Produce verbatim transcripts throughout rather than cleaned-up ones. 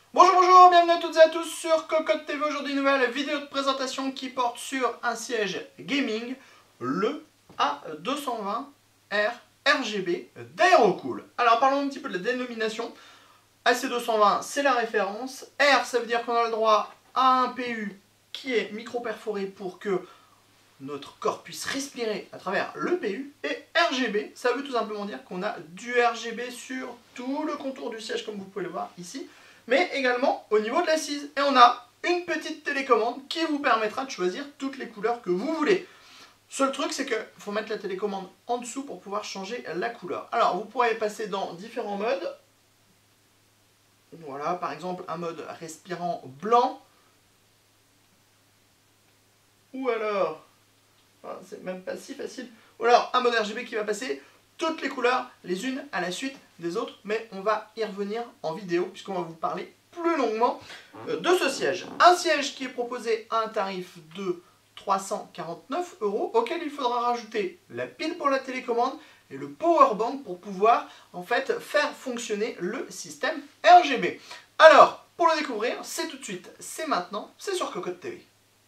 Bonjour, bonjour, bienvenue à toutes et à tous sur Cocotte T V. Aujourd'hui, nouvelle vidéo de présentation qui porte sur un siège gaming, le A deux cent vingt R R G B d'Aerocool. Alors parlons un petit peu de la dénomination. A C deux cent vingt, c'est la référence. R, ça veut dire qu'on a le droit à un P U qui est micro-perforé pour que notre corps puisse respirer à travers le P U. Et R G B, ça veut tout simplement dire qu'on a du R G B sur tout le contour du siège, comme vous pouvez le voir ici, mais également au niveau de l'assise. Et on a une petite télécommande qui vous permettra de choisir toutes les couleurs que vous voulez. Seul truc, c'est qu'il faut mettre la télécommande en dessous pour pouvoir changer la couleur. Alors, vous pourrez passer dans différents modes. Voilà, par exemple, un mode respirant blanc. Ou alors, enfin, c'est même pas si facile. Ou alors, un mode R G B qui va passer toutes les couleurs, les unes à la suite des autres. Mais on va y revenir en vidéo, puisqu'on va vous parler plus longuement de ce siège. Un siège qui est proposé à un tarif de trois cent quarante-neuf euros, auquel il faudra rajouter la pile pour la télécommande et le power bank pour pouvoir en fait faire fonctionner le système R G B. Alors, pour le découvrir, c'est tout de suite, c'est maintenant, c'est sur Cocotte T V.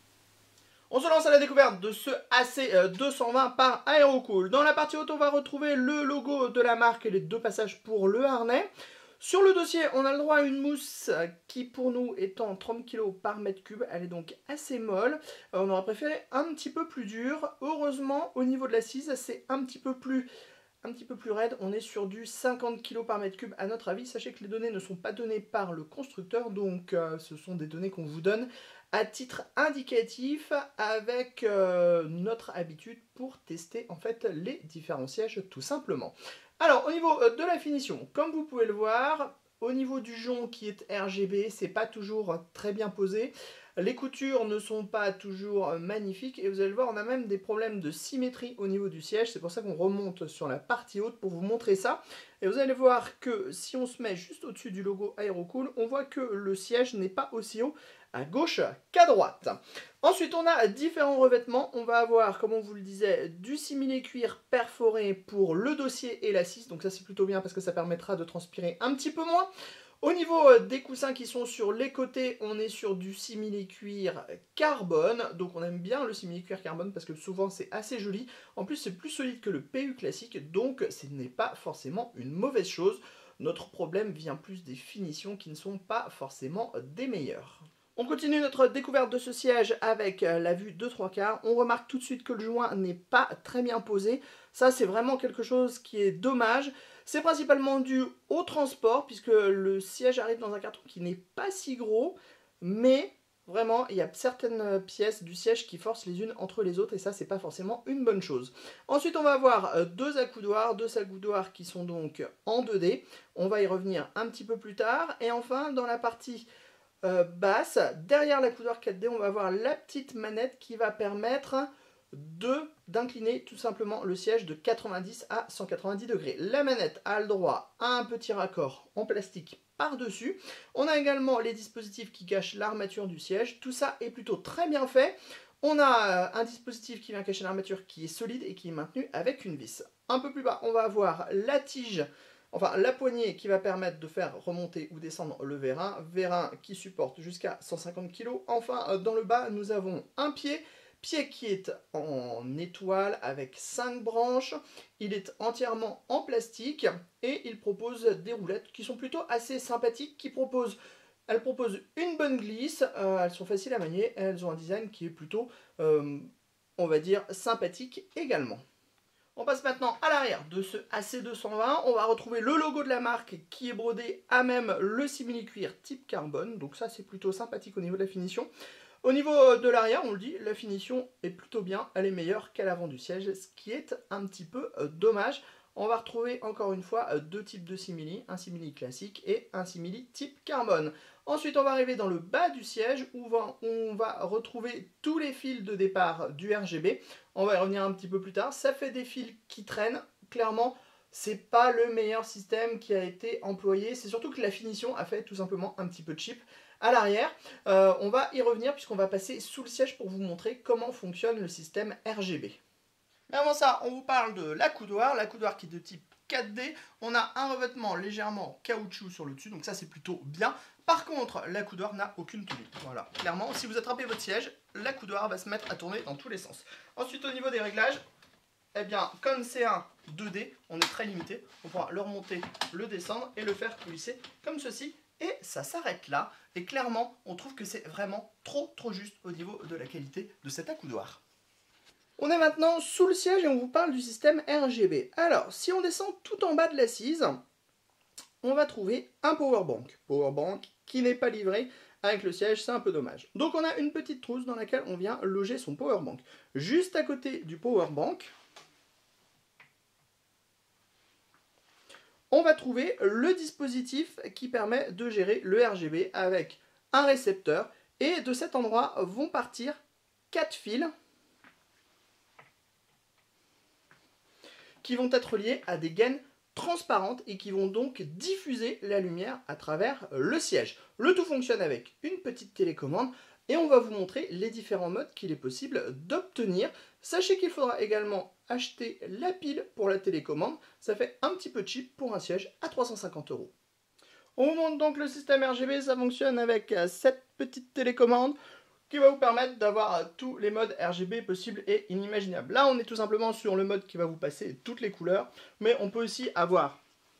On se lance à la découverte de ce A C deux cent vingt par Aerocool. Dans la partie haute, on va retrouver le logo de la marque et les deux passages pour le harnais. Sur le dossier, on a le droit à une mousse qui, pour nous, étant trente kilos par mètre cube, elle est donc assez molle. Euh, on aurait préféré un petit peu plus dur. Heureusement, au niveau de l'assise, c'est un petit peu plus... un petit peu plus raide, on est sur du cinquante kilos par mètre cube à notre avis. Sachez que les données ne sont pas données par le constructeur, donc euh, ce sont des données qu'on vous donne à titre indicatif avec euh, notre habitude pour tester en fait les différents sièges tout simplement. Alors au niveau de la finition, comme vous pouvez le voir, au niveau du jonc qui est R G B, c'est pas toujours très bien posé. Les coutures ne sont pas toujours magnifiques et vous allez le voir, on a même des problèmes de symétrie au niveau du siège. C'est pour ça qu'on remonte sur la partie haute pour vous montrer ça. Et vous allez voir que si on se met juste au-dessus du logo Aerocool, on voit que le siège n'est pas aussi haut à gauche qu'à droite. Ensuite, on a différents revêtements. On va avoir, comme on vous le disait, du simili-cuir perforé pour le dossier et l'assise. Donc ça, c'est plutôt bien parce que ça permettra de transpirer un petit peu moins. Au niveau des coussins qui sont sur les côtés, on est sur du simili-cuir carbone. Donc on aime bien le simili-cuir carbone parce que souvent c'est assez joli. En plus c'est plus solide que le P U classique, donc ce n'est pas forcément une mauvaise chose. Notre problème vient plus des finitions qui ne sont pas forcément des meilleures. On continue notre découverte de ce siège avec la vue de trois quarts. On remarque tout de suite que le joint n'est pas très bien posé. Ça, c'est vraiment quelque chose qui est dommage. C'est principalement dû au transport, puisque le siège arrive dans un carton qui n'est pas si gros, mais vraiment, il y a certaines pièces du siège qui forcent les unes entre les autres, et ça, c'est pas forcément une bonne chose. Ensuite, on va avoir deux accoudoirs, deux accoudoirs qui sont donc en deux D. On va y revenir un petit peu plus tard. Et enfin, dans la partie Euh, basse, derrière la couleur quatre D, on va avoir la petite manette qui va permettre de d'incliner tout simplement le siège de quatre-vingt-dix à cent quatre-vingt-dix degrés. La manette a le droit à un petit raccord en plastique par-dessus. On a également les dispositifs qui cachent l'armature du siège. Tout ça est plutôt très bien fait. On a un dispositif qui vient cacher l'armature qui est solide et qui est maintenu avec une vis. Un peu plus bas, on va avoir la tige, enfin la poignée qui va permettre de faire remonter ou descendre le vérin, vérin qui supporte jusqu'à cent cinquante kilos. Enfin, dans le bas, nous avons un pied, pied qui est en étoile avec cinq branches. Il est entièrement en plastique et il propose des roulettes qui sont plutôt assez sympathiques, qui proposent Elles proposent une bonne glisse, euh, elles sont faciles à manier, elles ont un design qui est plutôt, euh, on va dire, sympathique également. On passe maintenant à l'arrière de ce A C deux cent vingt. On va retrouver le logo de la marque qui est brodé à même le simili-cuir type carbone. Donc ça, c'est plutôt sympathique au niveau de la finition. Au niveau de l'arrière, on le dit, la finition est plutôt bien. Elle est meilleure qu'à l'avant du siège, ce qui est un petit peu dommage. On va retrouver encore une fois deux types de simili, un simili classique et un simili type carbone. Ensuite, on va arriver dans le bas du siège où on va retrouver tous les fils de départ du R G B. On va y revenir un petit peu plus tard. Ça fait des fils qui traînent. Clairement, c'est pas le meilleur système qui a été employé. C'est surtout que la finition a fait tout simplement un petit peu cheap à l'arrière. Euh, on va y revenir puisqu'on va passer sous le siège pour vous montrer comment fonctionne le système R G B. Mais avant ça, on vous parle de l'accoudoir, l'accoudoir qui est de type quatre D. On a un revêtement légèrement caoutchouc sur le dessus, donc ça c'est plutôt bien. Par contre, la coudoir n'a aucune tenue. Voilà, clairement, si vous attrapez votre siège, la coudoir va se mettre à tourner dans tous les sens. Ensuite, au niveau des réglages, eh bien, comme c'est un deux D, on est très limité. On pourra le remonter, le descendre et le faire coulisser comme ceci. Et ça s'arrête là. Et clairement, on trouve que c'est vraiment trop, trop juste au niveau de la qualité de cet accoudoir. On est maintenant sous le siège et on vous parle du système R G B. Alors, si on descend tout en bas de l'assise, on va trouver un powerbank. Powerbank qui n'est pas livré avec le siège, c'est un peu dommage. Donc on a une petite trousse dans laquelle on vient loger son powerbank. Juste à côté du powerbank, on va trouver le dispositif qui permet de gérer le R G B avec un récepteur. Et de cet endroit vont partir quatre fils qui vont être liés à des gaines transparentes et qui vont donc diffuser la lumière à travers le siège. Le tout fonctionne avec une petite télécommande et on va vous montrer les différents modes qu'il est possible d'obtenir. Sachez qu'il faudra également acheter la pile pour la télécommande. Ça fait un petit peu cheap pour un siège à trois cent cinquante euros. On vous montre donc le système R G B. Ça fonctionne avec cette petite télécommande qui va vous permettre d'avoir tous les modes R G B possibles et inimaginables. Là, on est tout simplement sur le mode qui va vous passer toutes les couleurs, mais on peut aussi avoir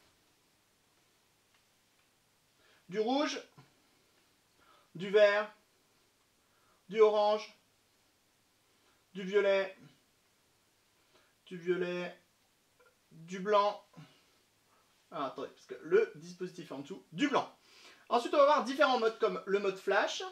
du rouge, du vert, du orange, du violet, du violet, du blanc. Ah, attendez, parce que le dispositif est en dessous, du blanc. Ensuite, on va avoir différents modes comme le mode flash,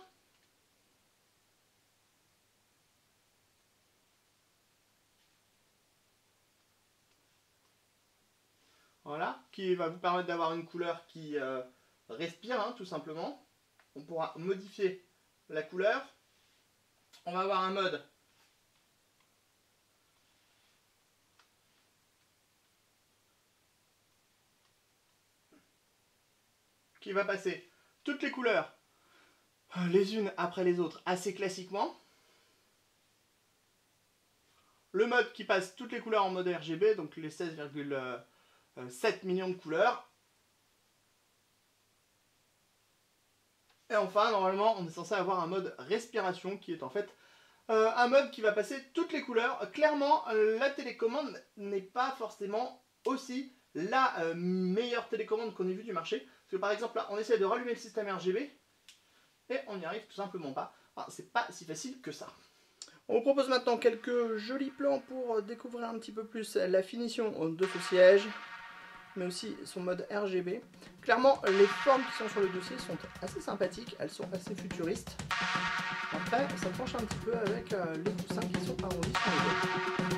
voilà, qui va vous permettre d'avoir une couleur qui euh, respire, hein, tout simplement. On pourra modifier la couleur. On va avoir un mode qui va passer toutes les couleurs les unes après les autres assez classiquement. Le mode qui passe toutes les couleurs en mode R G B, donc les seize virgule sept millions de couleurs. Et enfin, normalement, on est censé avoir un mode respiration qui est en fait euh, un mode qui va passer toutes les couleurs. Clairement, la télécommande n'est pas forcément aussi la euh, meilleure télécommande qu'on ait vue du marché. Parce que par exemple, là, on essaie de rallumer le système R G B et on n'y arrive tout simplement pas. Enfin, c'est pas si facile que ça. On vous propose maintenant quelques jolis plans pour découvrir un petit peu plus la finition de ce siège, mais aussi son mode R G B. Clairement, les formes qui sont sur le dossier sont assez sympathiques, elles sont assez futuristes. Après, ça penche un petit peu avec les coussins qui sont arrondis sur les bords.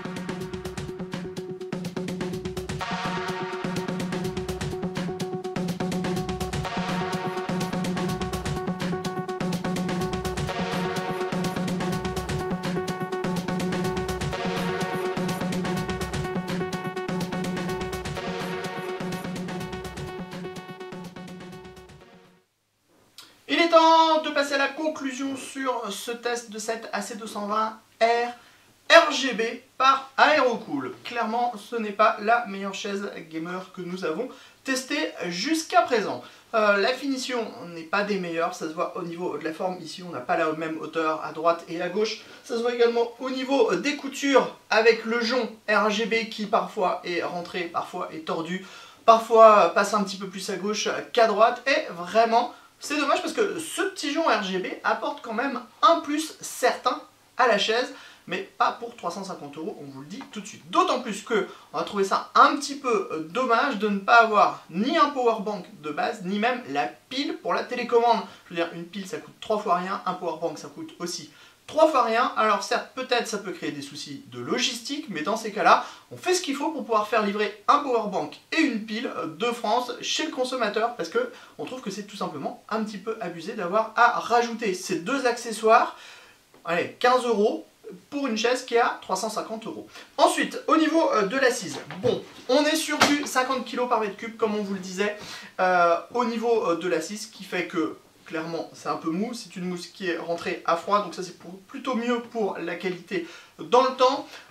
Il est temps de passer à la conclusion sur ce test de cette A C deux cent vingt R R G B par Aerocool. Clairement, ce n'est pas la meilleure chaise gamer que nous avons testée jusqu'à présent. Euh, la finition n'est pas des meilleures, ça se voit au niveau de la forme. Ici, on n'a pas la même hauteur à droite et à gauche. Ça se voit également au niveau des coutures avec le jonc R G B qui parfois est rentré, parfois est tordu, parfois passe un petit peu plus à gauche qu'à droite. Et vraiment, c'est dommage parce que ce petit jonc R G B apporte quand même un plus certain à la chaise, mais pas pour trois cent cinquante euros, on vous le dit tout de suite. D'autant plus que on a trouvé ça un petit peu dommage de ne pas avoir ni un powerbank de base, ni même la pile pour la télécommande. Je veux dire, une pile ça coûte trois fois rien, un powerbank ça coûte aussi trois fois rien. Alors certes, peut-être ça peut créer des soucis de logistique, mais dans ces cas-là, on fait ce qu'il faut pour pouvoir faire livrer un powerbank et une pile de France chez le consommateur, parce que on trouve que c'est tout simplement un petit peu abusé d'avoir à rajouter ces deux accessoires, allez, quinze euros, pour une chaise qui est à trois cent cinquante euros. Ensuite, au niveau de l'assise, bon, on est sur du cinquante kilos par mètre cube, comme on vous le disait, euh, au niveau de l'assise, qui fait que clairement, c'est un peu mou, c'est une mousse qui est rentrée à froid, donc ça c'est plutôt mieux pour la qualité dans le temps.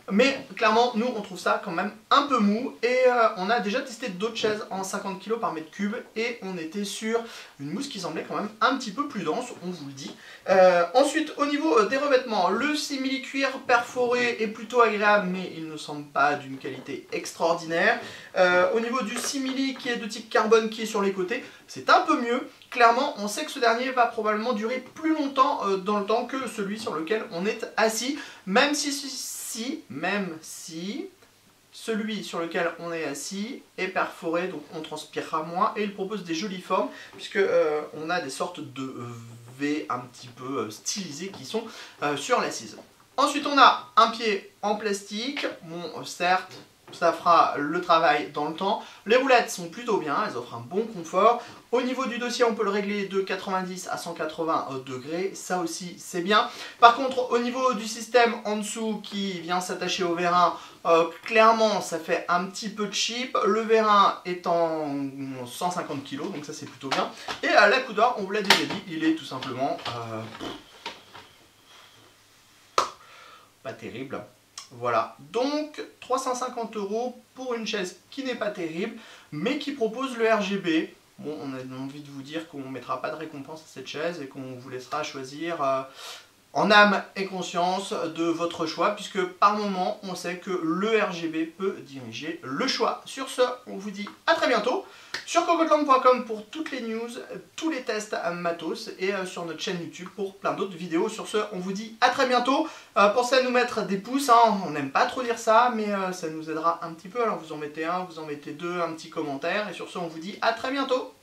Mais clairement, nous, on trouve ça quand même un peu mou. Et euh, on a déjà testé d'autres chaises en cinquante kilos par mètre cube. Et on était sur une mousse qui semblait quand même un petit peu plus dense, on vous le dit. Euh, ensuite, au niveau des revêtements, le simili-cuir perforé est plutôt agréable, mais il ne semble pas d'une qualité extraordinaire. Euh, au niveau du simili qui est de type carbone qui est sur les côtés, c'est un peu mieux. Clairement, on sait que ce dernier va probablement durer plus longtemps euh, dans le temps que celui sur lequel on est assis, même si, si, même si celui sur lequel on est assis est perforé, donc on transpirera moins, et il propose des jolies formes, puisque euh, on a des sortes de V un petit peu euh, stylisées qui sont euh, sur l'assise. Ensuite, on a un pied en plastique, bon, certes, ça fera le travail dans le temps. Les roulettes sont plutôt bien, elles offrent un bon confort. Au niveau du dossier, on peut le régler de quatre-vingt-dix à cent quatre-vingts degrés, ça aussi c'est bien. Par contre, au niveau du système en dessous qui vient s'attacher au vérin, euh, clairement ça fait un petit peu cheap. Le vérin est en cent cinquante kilos, donc ça c'est plutôt bien. Et à la coudoir, on vous l'a déjà dit, il est tout simplement euh, pas terrible. Voilà, donc trois cent cinquante euros pour une chaise qui n'est pas terrible, mais qui propose le R G B. Bon, on a envie de vous dire qu'on ne mettra pas de récompense à cette chaise et qu'on vous laissera choisir euh, en âme et conscience de votre choix, puisque par moment, on sait que le R G B peut diriger le choix. Sur ce, on vous dit à très bientôt sur cocoteland point com pour toutes les news, tous les tests à matos, et euh, sur notre chaîne YouTube pour plein d'autres vidéos. Sur ce, on vous dit à très bientôt. Euh, pensez à nous mettre des pouces, hein. On n'aime pas trop dire ça, mais euh, ça nous aidera un petit peu. Alors vous en mettez un, vous en mettez deux, un petit commentaire, et sur ce, on vous dit à très bientôt.